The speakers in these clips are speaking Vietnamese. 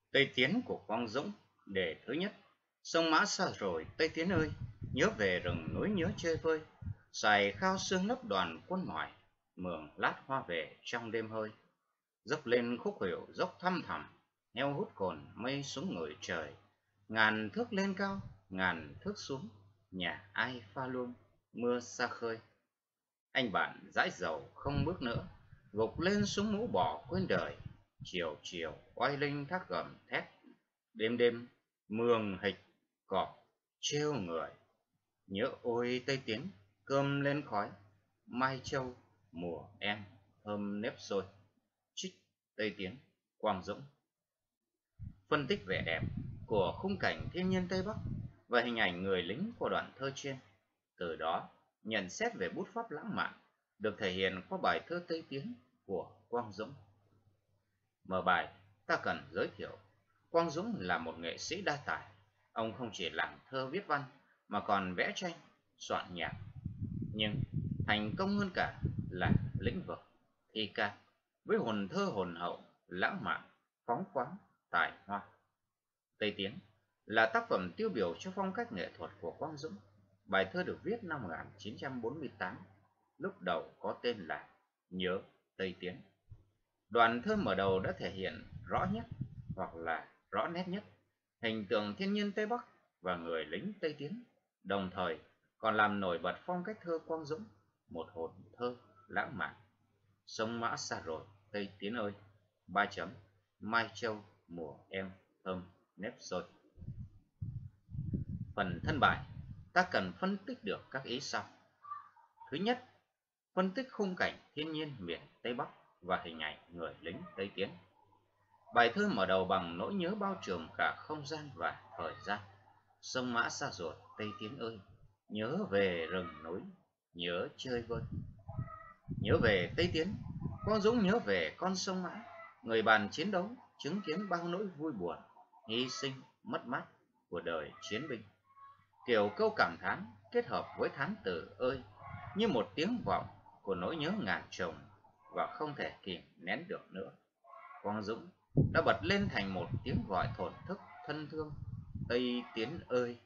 Tây Tiến của Quang Dũng. Đề thứ nhất. Sông Mã xa rồi Tây Tiến ơi, nhớ về rừng núi nhớ chơi vơi. Xoài khao sương lấp đoàn quân mỏi, mường lát hoa về trong đêm hơi. Dốc lên khúc khuỷu dốc thăm thẳm, heo hút cồn mây xuống ngời trời. Ngàn thước lên cao, ngàn thước xuống, nhà ai pha luôn, mưa xa khơi. Anh bạn dãi dầu không bước nữa, gục lên xuống mũ bỏ quên đời. Chiều chiều oai linh thác gầm thét, đêm đêm mường hịch cọp trêu người. Nhớ ôi Tây Tiến, cơm lên khói, Mai Châu mùa em thơm nếp xôi. Trích Tây Tiến, Quang Dũng. Phân tích vẻ đẹp của khung cảnh thiên nhiên Tây Bắc và hình ảnh người lính của đoạn thơ trên. Từ đó, nhận xét về bút pháp lãng mạn được thể hiện qua bài thơ Tây Tiến của Quang Dũng. Mở bài, ta cần giới thiệu, Quang Dũng là một nghệ sĩ đa tài. Ông không chỉ làm thơ viết văn mà còn vẽ tranh, soạn nhạc. Nhưng thành công hơn cả là lĩnh vực thi ca với hồn thơ hồn hậu, lãng mạn, phóng khoáng, tài hoa. Tây Tiến là tác phẩm tiêu biểu cho phong cách nghệ thuật của Quang Dũng. Bài thơ được viết năm 1948, lúc đầu có tên là Nhớ Tây Tiến. Đoạn thơ mở đầu đã thể hiện rõ nhất hoặc là rõ nét nhất hình tượng thiên nhiên Tây Bắc và người lính Tây Tiến, đồng thời còn làm nổi bật phong cách thơ Quang Dũng, một hồn thơ lãng mạn. Sông Mã xa rồi Tây Tiến ơi, ba chấm, Mai Châu mùa em thơm nếp xôi. Phần thân bài, ta cần phân tích được các ý sau. Thứ nhất, phân tích khung cảnh thiên nhiên miền Tây Bắc và hình ảnh người lính Tây Tiến. Bài thơ mở đầu bằng nỗi nhớ bao trùm cả không gian và thời gian. Sông Mã xa rồi Tây Tiến ơi, nhớ về rừng núi, nhớ chơi vơi. Nhớ về Tây Tiến, Quang Dũng nhớ về con sông Mã, người bạn chiến đấu, chứng kiến bao nỗi vui buồn, hy sinh, mất mát của đời chiến binh. Kiểu câu cảm thán kết hợp với thán từ ơi, như một tiếng vọng của nỗi nhớ ngàn chồng và không thể kìm nén được nữa. Quang Dũng đã bật lên thành một tiếng gọi thổn thức thân thương, Tây Tiến ơi.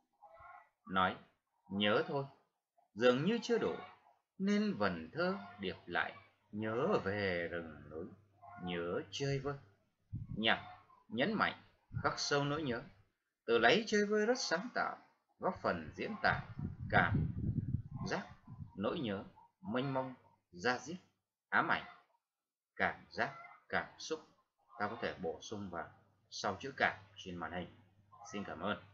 Nói nhớ thôi dường như chưa đủ, nên vần thơ điệp lại nhớ về rừng núi, nhớ chơi vơi. Nhạc nhấn mạnh khắc sâu nỗi nhớ, từ lấy chơi vơi rất sáng tạo, góp phần diễn tả cảm giác nỗi nhớ mênh mông, da diết, ám ảnh, cảm giác, cảm xúc. Ta có thể bổ sung vào sau chữ cảm trên màn hình. Xin cảm ơn.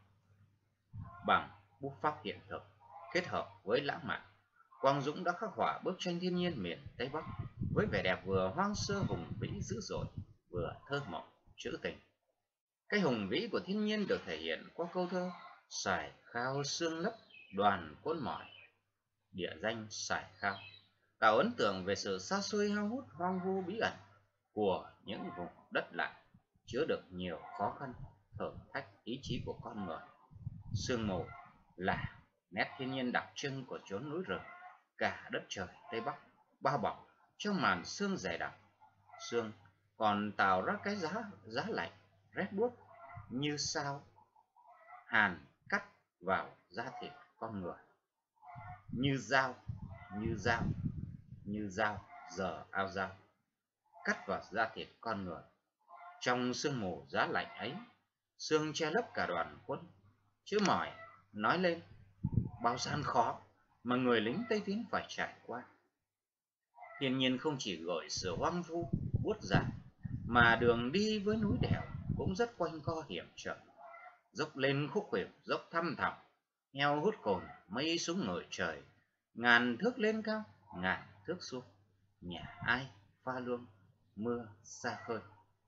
Bằng bút pháp hiện thực kết hợp với lãng mạn, Quang Dũng đã khắc họa bức tranh thiên nhiên miền Tây Bắc với vẻ đẹp vừa hoang sơ hùng vĩ dữ dội, vừa thơ mộng trữ tình. Cái hùng vĩ của thiên nhiên được thể hiện qua câu thơ Sải khao sương lấp đoàn cốt mỏi. Địa danh Sải Khao tạo ấn tượng về sự xa xôi hao hút hoang vu bí ẩn của những vùng đất lạ, chứa được nhiều khó khăn, thử thách ý chí của con người. Sương mù là nét thiên nhiên đặc trưng của chốn núi rừng, cả đất trời Tây Bắc bao bọc trong màn sương dày đặc. Sương còn tạo ra cái giá lạnh rét buốt như sao hàn cắt vào da thịt con người, như dao, như dao, như dao giờ ao dao cắt vào da thịt con người. Trong sương mù giá lạnh ấy, sương che lấp cả đoàn quân, chữ mỏi nói lên bao gian khó mà người lính Tây Tiến phải trải qua. Thiên nhiên không chỉ gợi sự hoang vu buốt giá, mà đường đi với núi đèo cũng rất quanh co hiểm trở. Dốc lên khúc khuỷu dốc thăm thẳm, heo hút cồn mây xuống ngời trời. Ngàn thước lên cao, ngàn thước xuống, nhà ai pha lương, mưa xa khơi.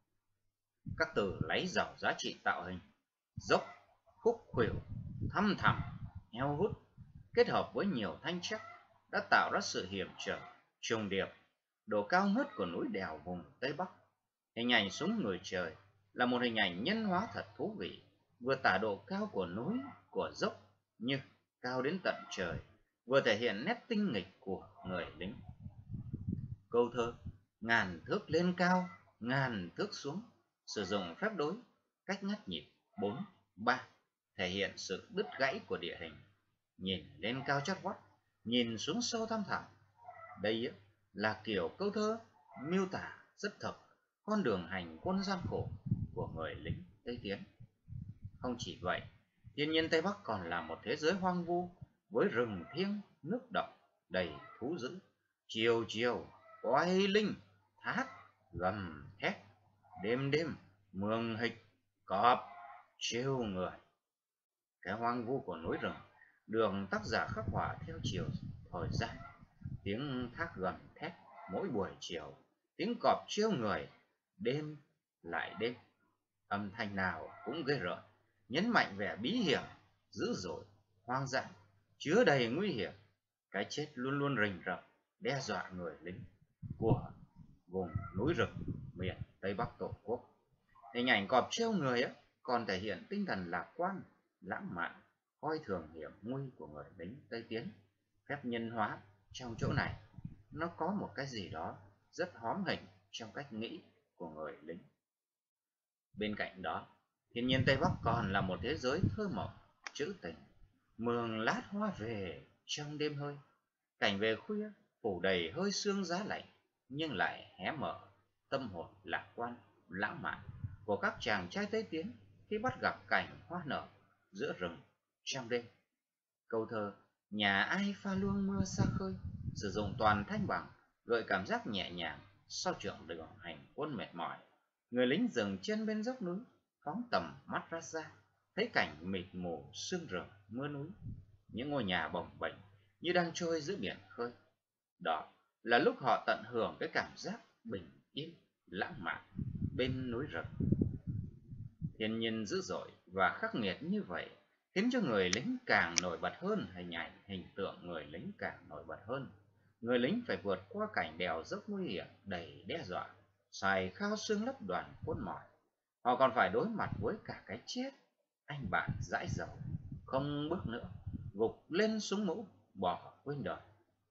Các từ lấy giàu giá trị tạo hình: dốc, khúc khuỷu, thăm thẳm, heo hút kết hợp với nhiều thanh chắc đã tạo ra sự hiểm trở, trùng điệp, độ cao ngất của núi đèo vùng Tây Bắc. Hình ảnh xuống người trời là một hình ảnh nhân hóa thật thú vị, vừa tả độ cao của núi, của dốc như cao đến tận trời, vừa thể hiện nét tinh nghịch của người lính. Câu thơ ngàn thước lên cao, ngàn thước xuống sử dụng phép đối cách ngắt nhịp 4, 3, thể hiện sự đứt gãy của địa hình. Nhìn lên cao chót vót, nhìn xuống sâu thăm thẳm. Đây là kiểu câu thơ miêu tả rất thật con đường hành quân gian khổ của người lính Tây Tiến. Không chỉ vậy, thiên nhiên Tây Bắc còn là một thế giới hoang vu với rừng thiêng, nước động, đầy thú dữ. Chiều chiều, oai linh, thát, gầm thét, đêm đêm, mường hịch, cọp, trêu người. Cái hoang vu của núi rừng được tác giả khắc họa theo chiều thời gian. Tiếng thác gầm thét mỗi buổi chiều, tiếng cọp trêu người, đêm lại đêm. Âm thanh nào cũng ghê rợn, nhấn mạnh vẻ bí hiểm, dữ dội, hoang dã, chứa đầy nguy hiểm. Cái chết luôn luôn rình rập, đe dọa người lính của vùng núi rừng miền Tây Bắc Tổ quốc. Hình ảnh cọp trêu người còn thể hiện tinh thần lạc quan, lãng mạn, coi thường hiểm nguy của người lính Tây Tiến. Phép nhân hóa trong chỗ này nó có một cái gì đó rất hóm hình trong cách nghĩ của người lính. Bên cạnh đó, thiên nhiên Tây Bắc còn là một thế giới thơ mộng, trữ tình. Mường lát hoa về trong đêm hơi, cảnh về khuya phủ đầy hơi sương giá lạnh, nhưng lại hé mở tâm hồn lạc quan, lãng mạn của các chàng trai Tây Tiến khi bắt gặp cảnh hoa nở giữa rừng trong đêm. Câu thơ nhà ai pha luông mưa xa khơi sử dụng toàn thanh bằng, gợi cảm giác nhẹ nhàng sau chặng đường hành quân mệt mỏi. Người lính dừng chân bên dốc núi, phóng tầm mắt ra, thấy cảnh mịt mù sương rừng mưa núi, những ngôi nhà bồng bềnh như đang trôi giữa biển khơi. Đó là lúc họ tận hưởng cái cảm giác bình yên, lãng mạn bên núi rừng. Thiên nhiên dữ dội và khắc nghiệt như vậy khiến cho người lính càng nổi bật hơn, hình tượng người lính càng nổi bật hơn. Người lính phải vượt qua cảnh đèo dốc nguy hiểm đầy đe dọa, xài khao xương lấp đoàn quân mỏi. Họ còn phải đối mặt với cả cái chết. Anh bạn dãi dầu, không bước nữa, gục lên súng mũ, bỏ quên đời.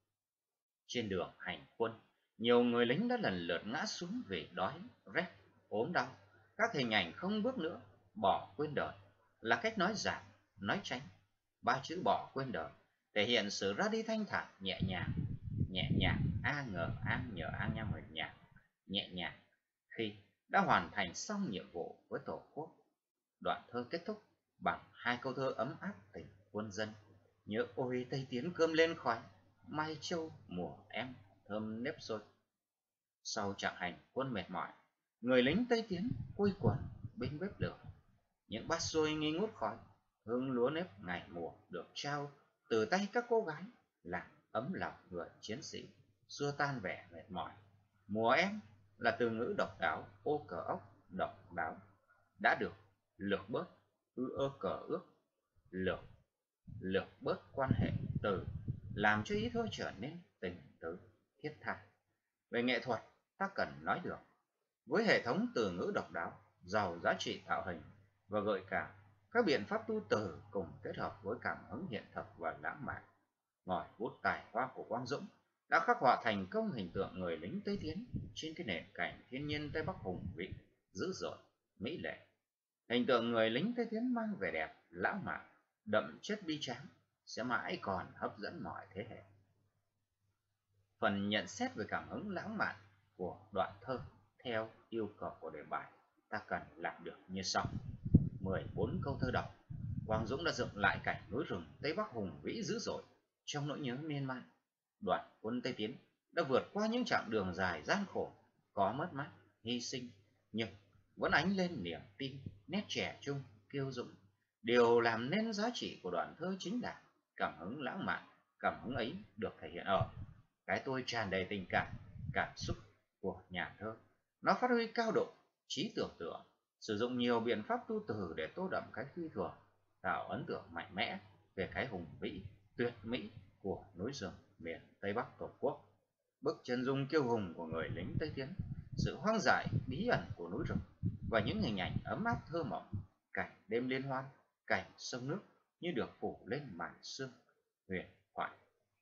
Trên đường hành quân, nhiều người lính đã lần lượt ngã xuống vì đói, rét, ốm đau. Các hình ảnh không bước nữa, bỏ quên đời là cách nói giảm, nói tránh. Ba chữ bỏ quên đời thể hiện sự ra đi thanh thản, nhẹ nhàng, a ngờ an nhờ an nhang người nhạc, nhẹ nhàng khi đã hoàn thành xong nhiệm vụ với Tổ quốc. Đoạn thơ kết thúc bằng hai câu thơ ấm áp tình quân dân. Nhớ ôi Tây Tiến cơm lên khói, mai châu mùa em thơm nếp xôi. Sau chặng hành quân mệt mỏi, người lính Tây Tiến quây quần bên bếp lửa. Những bát xôi nghi ngút khói, hương lúa nếp ngày mùa được trao từ tay các cô gái, làm ấm lòng người chiến sĩ, xua tan vẻ mệt mỏi. Mùa em là từ ngữ độc đáo, ô cờ ốc độc đáo, đã được lược bớt cờ ước, lược bớt quan hệ từ, làm cho ý thơ trở nên tình tứ, thiết tha. Về nghệ thuật, ta cần nói được, với hệ thống từ ngữ độc đáo, giàu giá trị tạo hình và gợi cảm, các biện pháp tu từ cùng kết hợp với cảm hứng hiện thực và lãng mạn, ngòi bút tài hoa của Quang Dũng đã khắc họa thành công hình tượng người lính Tây Tiến trên cái nền cảnh thiên nhiên Tây Bắc hùng vĩ, dữ dội, mỹ lệ. Hình tượng người lính Tây Tiến mang vẻ đẹp, lãng mạn, đậm chất bi tráng, sẽ mãi còn hấp dẫn mọi thế hệ. Phần nhận xét về cảm hứng lãng mạn của đoạn thơ theo yêu cầu của đề bài, ta cần làm được như sau. 14 câu thơ đọc, Quang Dũng đã dựng lại cảnh núi rừng Tây Bắc hùng vĩ dữ dội trong nỗi nhớ miên man. Đoàn quân Tây Tiến đã vượt qua những chặng đường dài gian khổ, có mất mát, hy sinh, nhưng vẫn ánh lên niềm tin, nét trẻ trung, kiêu dũng. Điều làm nên giá trị của đoạn thơ chính là cảm hứng lãng mạn. Cảm hứng ấy được thể hiện ở cái tôi tràn đầy tình cảm xúc của nhà thơ. Nó phát huy cao độ trí tưởng tượng, sử dụng nhiều biện pháp tu từ để tô đậm cái phi thường, tạo ấn tượng mạnh mẽ về cái hùng vĩ, tuyệt mỹ của núi rừng miền Tây Bắc Tổ quốc. Bức chân dung kiêu hùng của người lính Tây Tiến, sự hoang dại bí ẩn của núi rừng và những hình ảnh ấm áp thơ mộng, cảnh đêm liên hoan, cảnh sông nước như được phủ lên màn sương huyền thoại.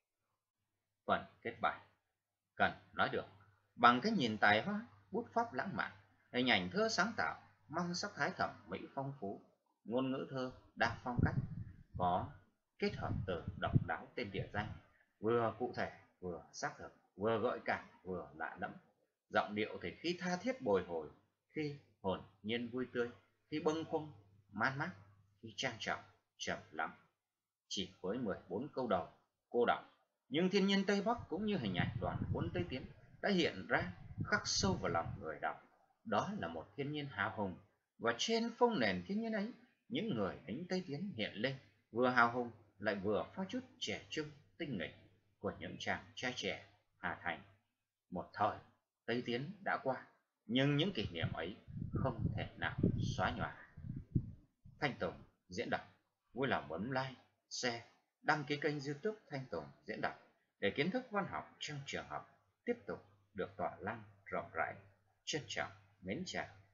Phần kết bài cần nói được, bằng cái nhìn tài hoa, bút pháp lãng mạn, hình ảnh thơ sáng tạo, mang sắc thái thẩm mỹ phong phú, ngôn ngữ thơ đa phong cách, có kết hợp từ độc đáo tên địa danh, vừa cụ thể vừa xác thực, vừa gợi cảm vừa lạ lẫm. Giọng điệu thì khi tha thiết bồi hồi, khi hồn nhiên vui tươi, khi bâng khuâng man mác, khi trang trọng trầm lắng. Chỉ với 14 câu đầu cô đọng, nhưng thiên nhiên Tây Bắc cũng như hình ảnh đoàn quân Tây Tiến đã hiện ra khắc sâu vào lòng người đọc. Đó là một thiên nhiên hào hùng, và trên phong nền thiên nhiên ấy, những người lính Tây Tiến hiện lên, vừa hào hùng lại vừa pha chút trẻ trung tinh nghịch của những chàng trai trẻ Hà Thành. Một thời Tây Tiến đã qua, nhưng những kỷ niệm ấy không thể nào xóa nhòa. Thanh Tùng diễn đọc. Vui lòng bấm like, share, đăng ký kênh YouTube Thanh Tùng diễn đọc để kiến thức văn học trong trường học tiếp tục được tỏa lan rộng rãi. Trân trọng mến chào.